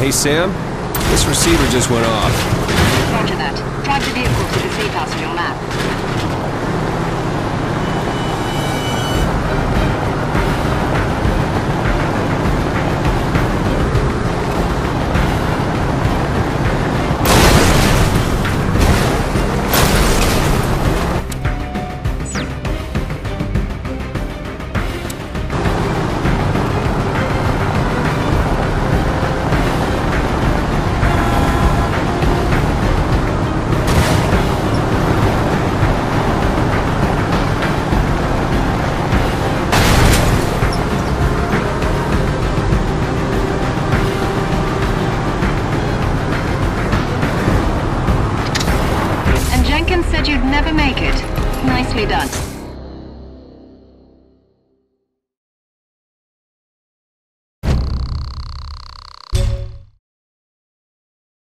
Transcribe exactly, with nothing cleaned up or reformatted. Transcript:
Hey, Sam? This receiver just went off. Roger that. Drive the vehicle to the safe house on your map. Said you'd never make it. Nicely done.